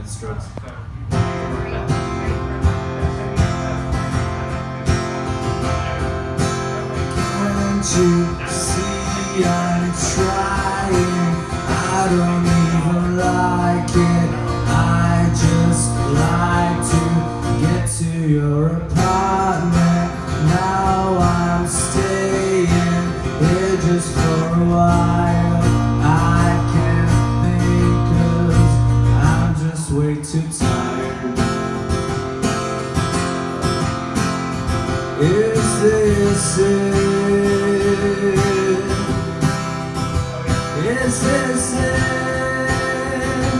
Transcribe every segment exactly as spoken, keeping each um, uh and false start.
the Strokes. Can't you see I'm trying? I don't even like it. I just like to get to your apartment. Now I'm staying here just for a while. I can't think 'cause I'm just way too tired. Is this it? Is this it?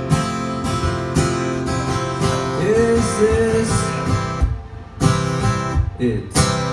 Is this it?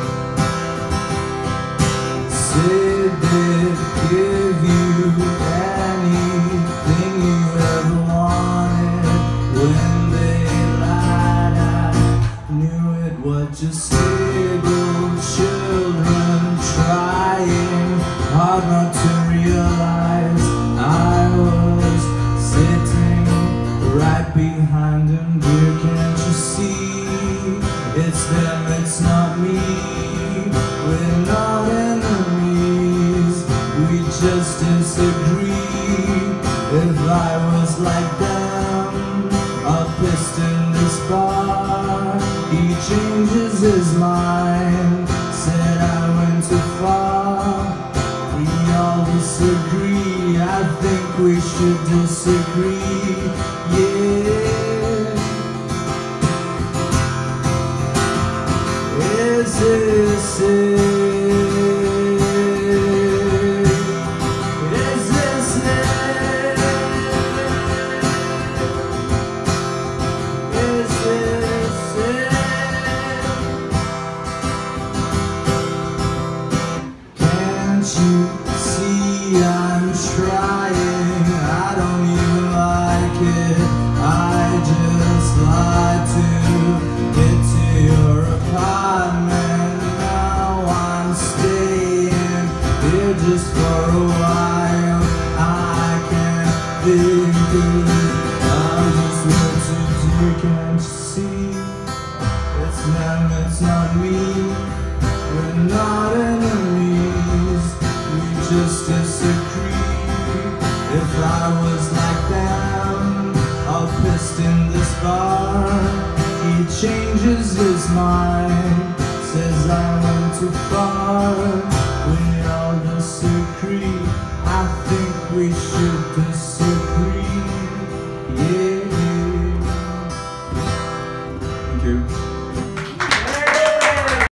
Sid did give you anything you ever wanted. When they lied, I knew it was just little children trying hard not to realize I was sitting right behind them. Dear, can't you see? It's them, it's not me. We're not enemies, we just disagree. If I was like them, a pissed in this bar, he changes his mind, said I went too far. We all disagree, I think we should disagree, yeah. Is this it? Is this it? Is this it? Can't you see I'm trying? I don't even like it. I just like to get to your apartment. Now I'm staying here just for a while. I can't think good. I'm just what to do, can't you see? It's them, it's not me. We're not enemies, we just disagree. If I was like them, all pissed in this bar, he changes his mind, says I went too far. We all disagree, I think we should disagree, yeah. Thank you.